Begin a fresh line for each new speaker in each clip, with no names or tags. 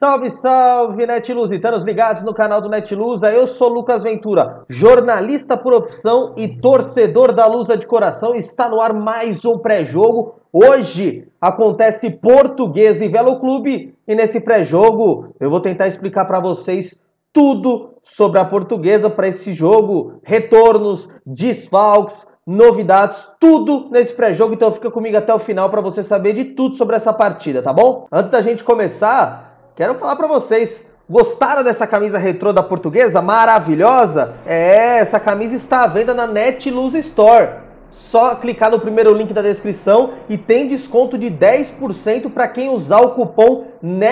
Salve, salve, Netiluzitanos ligados no canal do Netilusa. Eu sou Lucas Ventura, jornalista por opção e torcedor da Lusa de coração. Está no ar mais um pré-jogo. Hoje acontece Portuguesa e Velo Clube e nesse pré-jogo eu vou tentar explicar para vocês tudo sobre a Portuguesa para esse jogo, retornos, desfalques, novidades, tudo nesse pré-jogo. Então fica comigo até o final para você saber de tudo sobre essa partida, tá bom? Antes da gente começar, quero falar para vocês, gostaram dessa camisa retrô da Portuguesa? Maravilhosa? Essa camisa está à venda na Netilusa Store. Só clicar no primeiro link da descrição e tem desconto de 10% para quem usar o cupom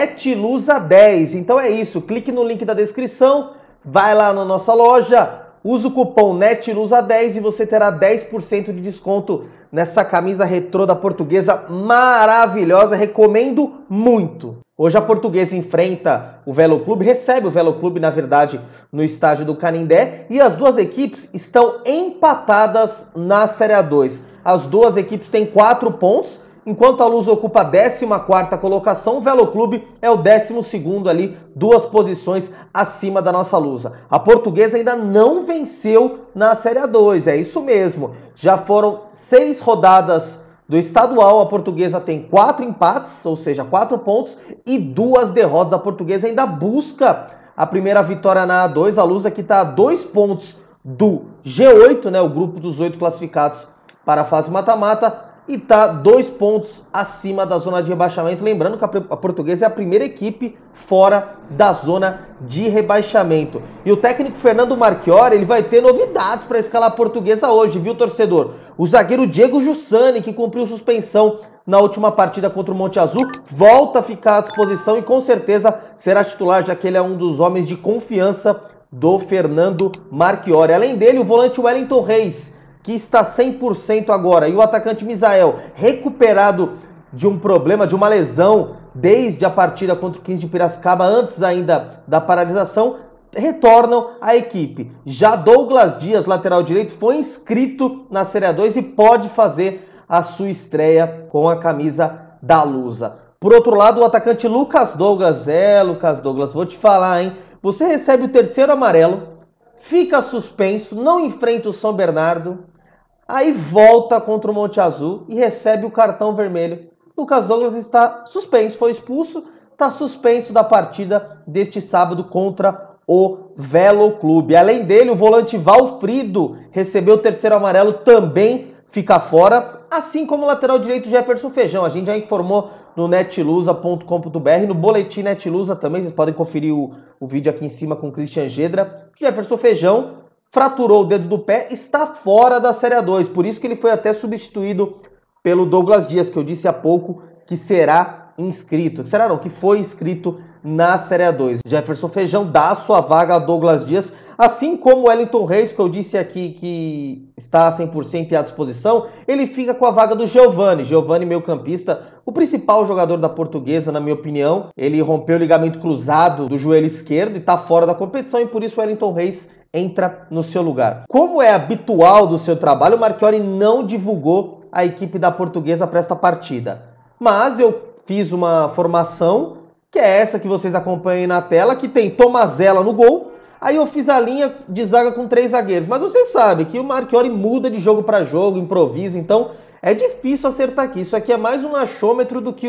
NETILUSA10. Então é isso, clique no link da descrição, vai lá na nossa loja, usa o cupom NETILUSA10 e você terá 10% de desconto nessa camisa retrô da Portuguesa maravilhosa, recomendo muito. Hoje a Portuguesa enfrenta o Velo Clube, recebe o Velo Clube, na verdade, no estádio do Canindé, e as duas equipes estão empatadas na Série A2. As duas equipes têm 4 pontos, enquanto a Luz ocupa a 14ª colocação, o Velo Clube é o 12º ali, 2 posições acima da nossa Lusa. A Portuguesa ainda não venceu na Série A2, é isso mesmo. Já foram 6 rodadas do estadual, a Portuguesa tem 4 empates, ou seja, 4 pontos e 2 derrotas. A Portuguesa ainda busca a primeira vitória na A2. A Lusa que está a 2 pontos do G8, né, o grupo dos 8 classificados para a fase mata-mata, e está 2 pontos acima da zona de rebaixamento. Lembrando que a Portuguesa é a primeira equipe fora da zona de rebaixamento. E o técnico Fernando Marchiori, ele vai ter novidades para escalar a Portuguesa hoje, viu, torcedor? O zagueiro Diego Jussani, que cumpriu suspensão na última partida contra o Monte Azul, volta a ficar à disposição e com certeza será titular, já que ele é um dos homens de confiança do Fernando Marchiori. Além dele, o volante Wellington Reis, que está 100% agora, e o atacante Misael, recuperado de um problema, de uma lesão, desde a partida contra o 15 de Piracicaba, antes ainda da paralisação, retornam à equipe. Já Douglas Dias, lateral direito, foi inscrito na Série A2 e pode fazer a sua estreia com a camisa da Lusa. Por outro lado, o atacante Lucas Douglas, Lucas Douglas, vou te falar, hein? Você recebe o 3º amarelo, fica suspenso, não enfrenta o São Bernardo, aí volta contra o Monte Azul e recebe o cartão vermelho. Lucas Douglas está suspenso, foi expulso, está suspenso da partida deste sábado contra o Velo Clube. Além dele, o volante Valfrido recebeu o 3º amarelo, também fica fora, assim como o lateral direito Jefferson Feijão. A gente já informou no netilusa.com.br, no boletim Netilusa também, vocês podem conferir o vídeo aqui em cima com o Christian Gedra. Jefferson Feijão fraturou o dedo do pé, está fora da Série A2, por isso que ele foi até substituído pelo Douglas Dias, que eu disse há pouco que será inscrito. Será não, que foi inscrito na Série A2. Jefferson Feijão dá a sua vaga a Douglas Dias, assim como o Wellington Reis, que eu disse aqui que está 100% à disposição, ele fica com a vaga do Giovani. Giovani, meio campista, o principal jogador da Portuguesa, na minha opinião. Ele rompeu o ligamento cruzado do joelho esquerdo e está fora da competição, e por isso o Wellington Reis entra no seu lugar. Como é habitual do seu trabalho, o Marchiori não divulgou a equipe da Portuguesa para esta partida. Mas eu fiz uma formação, que é essa que vocês acompanham aí na tela, que tem Tomazella no gol. Aí eu fiz a linha de zaga com 3 zagueiros. Mas você sabe que o Marchiori muda de jogo para jogo, improvisa, então é difícil acertar aqui. Isso aqui é mais um achômetro do que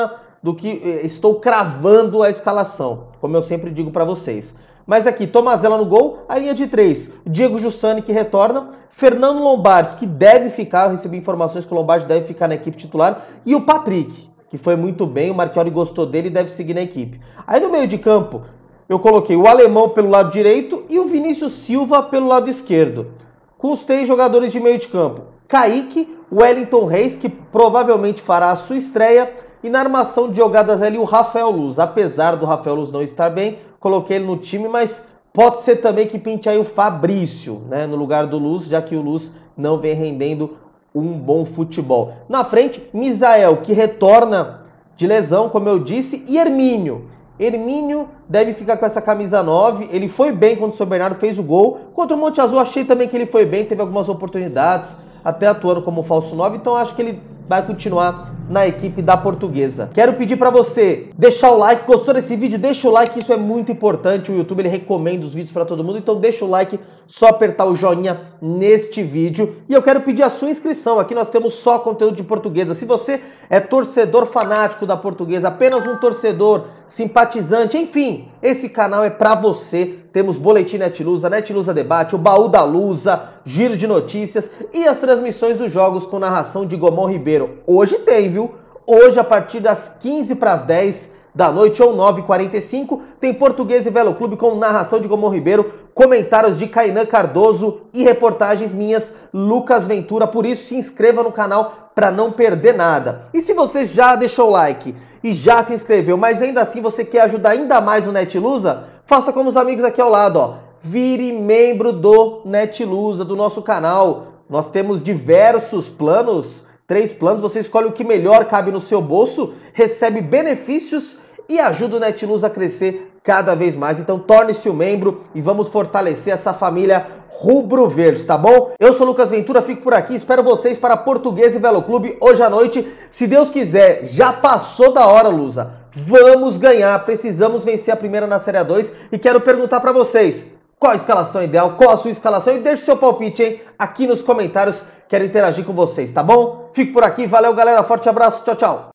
estou cravando a escalação, como eu sempre digo para vocês. Mas aqui, Tomazella no gol, a linha de 3, Diego Jussani que retorna, Fernando Lombardi, que deve ficar, eu recebi informações que o Lombardi deve ficar na equipe titular, e o Patrick, que foi muito bem, o Marchiori gostou dele e deve seguir na equipe. Aí no meio de campo, eu coloquei o Alemão pelo lado direito e o Vinícius Silva pelo lado esquerdo, com os 3 jogadores de meio de campo, Kaique, Wellington Reis, que provavelmente fará a sua estreia, e na armação de jogadas ali o Rafael Luz. Apesar do Rafael Luz não estar bem, coloquei ele no time, mas pode ser também que pinte aí o Fabrício, né, no lugar do Luz, já que o Luz não vem rendendo um bom futebol. Na frente, Misael, que retorna de lesão, como eu disse, e Hermínio. Hermínio deve ficar com essa camisa 9, ele foi bem contra o São Bernardo, fez o gol. Contra o Monte Azul, achei também que ele foi bem, teve algumas oportunidades, até atuando como falso 9, então acho que ele vai continuar na equipe da Portuguesa. Quero pedir para você deixar o like, gostou desse vídeo? Deixa o like, isso é muito importante, o YouTube ele recomenda os vídeos para todo mundo, então deixa o like, só apertar o joinha neste vídeo. E eu quero pedir a sua inscrição, aqui nós temos só conteúdo de Portuguesa. Se você é torcedor fanático da Portuguesa, apenas um torcedor, simpatizante, enfim, esse canal é para você. Temos Boletim Netlusa, Netlusa Debate, o Baú da Lusa, Giro de Notícias e as transmissões dos jogos com narração de Gomão Ribeiro. Hoje tem, viu? Hoje, a partir das 15 para as 10 da noite ou 9h45, tem Portuguesa e Velo Clube com narração de Gomão Ribeiro, comentários de Kainan Cardoso e reportagens minhas, Lucas Ventura. Por isso, se inscreva no canal para não perder nada. E se você já deixou o like e já se inscreveu, mas ainda assim você quer ajudar ainda mais o Netlusa, faça como os amigos aqui ao lado, ó. Vire membro do Netlusa, do nosso canal. Nós temos diversos planos, 3 planos, você escolhe o que melhor cabe no seu bolso, recebe benefícios e ajuda o Netlusa a crescer cada vez mais. Então torne-se um membro e vamos fortalecer essa família rubro-verde, tá bom? Eu sou Lucas Ventura, fico por aqui, espero vocês para Portuguesa e Velo Clube hoje à noite. Se Deus quiser, já passou da hora, Lusa. Vamos ganhar, precisamos vencer a primeira na Série A2 e quero perguntar para vocês, qual a escalação ideal, qual a sua escalação e deixe seu palpite, hein, aqui nos comentários, quero interagir com vocês, tá bom? Fico por aqui, valeu galera, forte abraço, tchau, tchau!